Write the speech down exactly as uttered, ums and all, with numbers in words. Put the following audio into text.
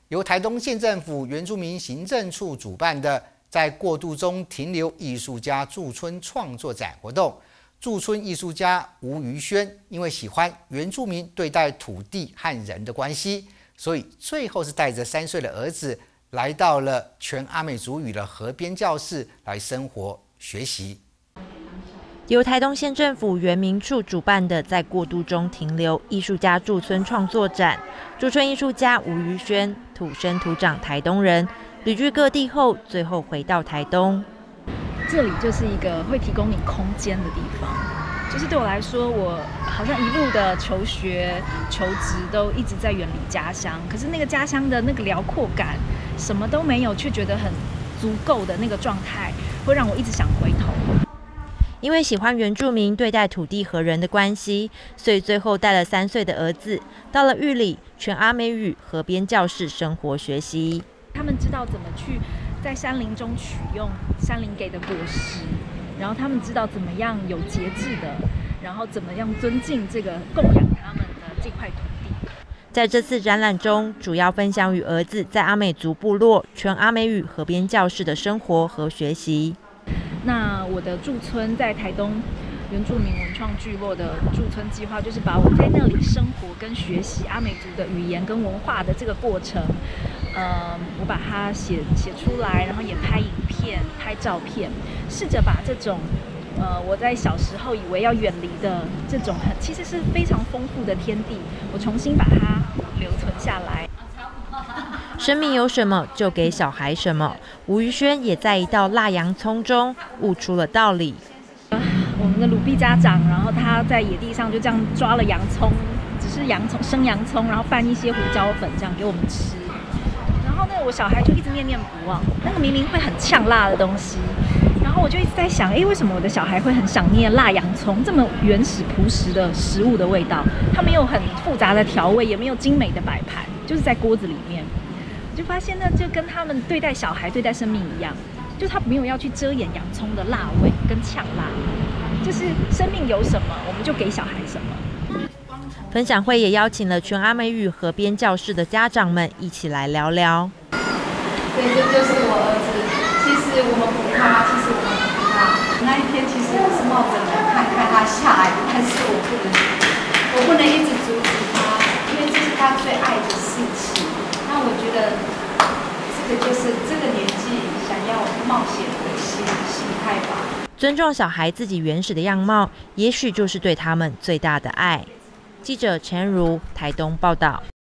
由台东县政府原住民行政处主办的在过渡中停留艺术家驻村创作展活动。驻村艺术家吴于轩因为喜欢原住民对待土地和人的关系，所以最后是带着三岁的儿子来到了全阿美族语的河边教室来生活学习。 由台东县政府原民处主办的在过渡中停留艺术家驻村创作展，驻村艺术家吴于轩土生土长台东人，旅居各地后，最后回到台东。 这里就是一个会提供你空间的地方，就是对我来说，我好像一路的求学、求职都一直在远离家乡，可是那个家乡的那个辽阔感，什么都没有，却觉得很足够的那个状态，会让我一直想回头。 因为喜欢原住民对待土地和人的关系，所以最后带了三岁的儿子到了玉里全阿美语河边教室生活学习。 他们知道怎么去在山林中取用山林给的果实，然后他们知道怎么样有节制的，然后怎么样尊敬这个供养他们的这块土地。 在这次展览中，主要分享与儿子在阿美族部落全阿美语河边教室的生活和学习。 那我的驻村在台东原住民文创聚落的驻村计划，就是把我在那里生活跟学习阿美族的语言跟文化的这个过程，呃，我把它写写出来，然后也拍影片、拍照片，试着把这种呃我在小时候以为要远离的这种很其实是非常丰富的天地，我重新把它留存下来。 生命有什么就给小孩什么。吴于轩也在一道辣洋葱中悟出了道理。 我们的鲁碧家长，然后他在野地上就这样抓了洋葱，只是洋葱生洋葱，然后拌一些胡椒粉这样给我们吃。然后呢，我小孩就一直念念不忘，那个明明会很呛辣的东西，然后我就一直在想，哎，为什么我的小孩会很想念辣洋葱这么原始朴实的食物的味道？它没有很复杂的调味，也没有精美的摆盘，就是在锅子里面。就发现呢，就跟他们对待小孩、对待生命一样，就是他没有要去遮掩洋葱的辣味跟呛辣，就是生命有什么，我们就给小孩什么。 分享会也邀请了全阿美语河边教室的家长们一起来聊聊。 对，这就是我儿子。其实我们不怕，其实我们不怕。那一天其实我是冒着来看看他下来，但是我不能，我不能一直阻止他，因为这是他最爱的事情。那我觉得这个就是这个年纪想要冒险的心心态吧。 尊重小孩自己原始的样貌，也许就是对他们最大的爱。记者陈如台东报道。